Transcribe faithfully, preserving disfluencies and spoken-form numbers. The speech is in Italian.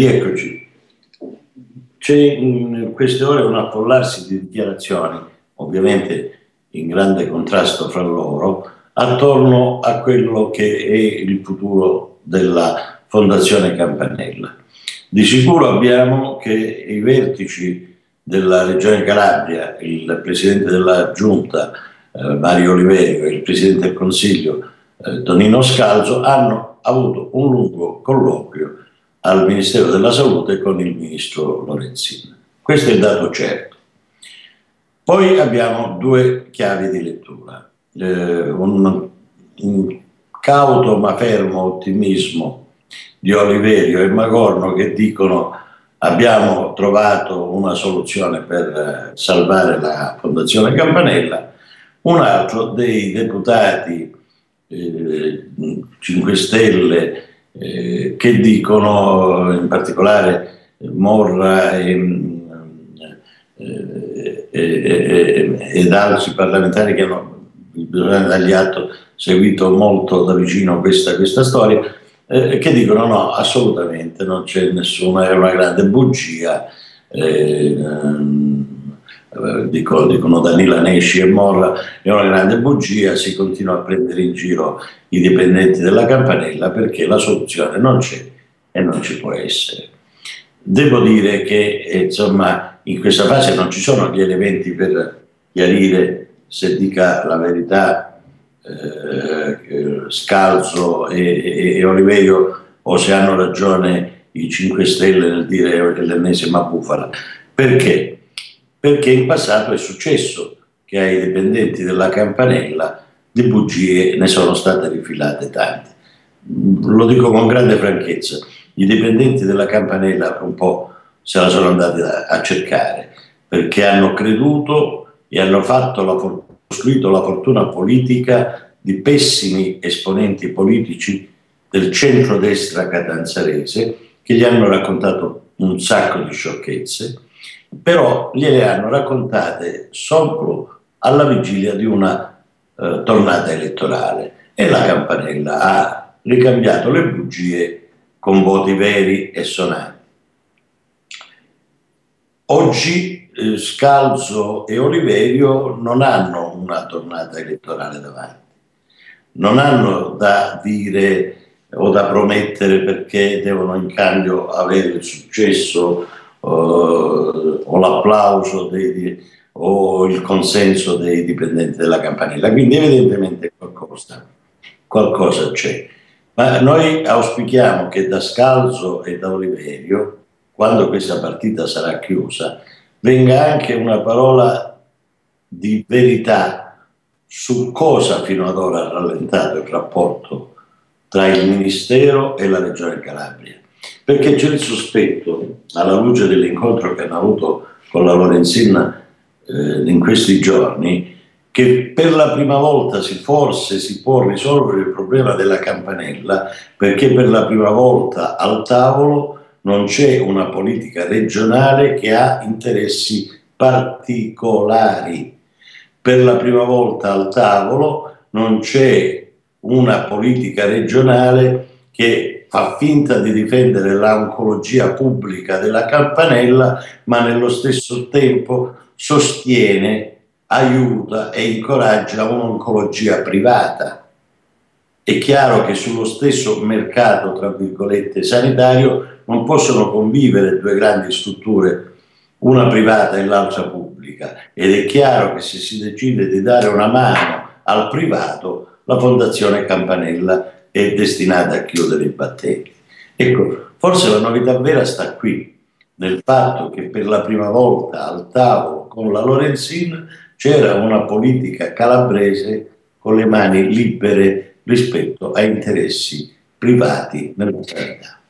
rieccoci. C'è in queste ore un affollarsi di dichiarazioni, ovviamente in grande contrasto fra loro, attorno a quello che è il futuro della Fondazione Campanella. Di sicuro abbiamo che i vertici della Regione Calabria, il Presidente della Giunta eh, Mario Oliverio e il Presidente del Consiglio eh, Tonino Scalzo hanno avuto un lungo colloquio al Ministero della Salute con il Ministro Lorenzin. Questo è il dato certo. Poi abbiamo due chiavi di lettura. Eh, un, un cauto ma fermo ottimismo di Oliverio e Magorno che dicono abbiamo trovato una soluzione per salvare la Fondazione Campanella, un altro dei deputati eh, cinque Stelle eh, che dicono, in particolare Morra e, eh, eh, ed altri parlamentari che hanno, bisogna dargli atto, seguito molto da vicino questa, questa storia, eh, che dicono no, assolutamente non c'è nessuna, è una grande bugia, eh, eh, dicono, dicono Danila Nesci e Morra, è una grande bugia, si continua a prendere in giro i dipendenti della Campanella perché la soluzione non c'è e non ci può essere. Devo dire che eh, insomma in questa fase non ci sono gli elementi per chiarire se dica la verità Eh, Scalzo e, e, e Oliverio o se hanno ragione i cinque Stelle nel dire che l'ennesima bufala. Perché? Perché in passato è successo che ai dipendenti della Campanella di bugie ne sono state rifilate tante. Lo dico con grande franchezza, i dipendenti della Campanella un po' se la sono andati a, a cercare perché hanno creduto e hanno fatto la fortuna costruito la fortuna politica di pessimi esponenti politici del centrodestra catanzarese che gli hanno raccontato un sacco di sciocchezze, però gliele hanno raccontate solo alla vigilia di una eh, tornata elettorale e la Campanella ha ricambiato le bugie con voti veri e sonanti. Oggi eh, Scalzo e Oliverio non hanno una tornata elettorale davanti, non hanno da dire o da promettere perché devono in cambio avere il successo eh, o l'applauso dei, o il consenso dei dipendenti della Campanella, quindi evidentemente qualcosa, qualcosa c'è. Ma noi auspichiamo che da Scalzo e da Oliverio, quando questa partita sarà chiusa, venga anche una parola di verità su cosa fino ad ora ha rallentato il rapporto tra il Ministero e la Regione Calabria. Perché c'è il sospetto, alla luce dell'incontro che hanno avuto con la Lorenzin eh, in questi giorni, che per la prima volta si, forse si può risolvere il problema della Campanella, perché per la prima volta al tavolo non c'è una politica regionale che ha interessi particolari. Per la prima volta al tavolo non c'è una politica regionale che fa finta di difendere l'oncologia pubblica della Campanella, ma nello stesso tempo sostiene, aiuta e incoraggia un'oncologia privata. È chiaro che sullo stesso mercato, tra virgolette, sanitario non possono convivere due grandi strutture, una privata e l'altra pubblica, ed è chiaro che se si decide di dare una mano al privato, la Fondazione Campanella è destinata a chiudere i battenti. Ecco, forse la novità vera sta qui, nel fatto che per la prima volta al tavolo con la Lorenzin c'era una politica calabrese con le mani libere rispetto a interessi privati nella sanità.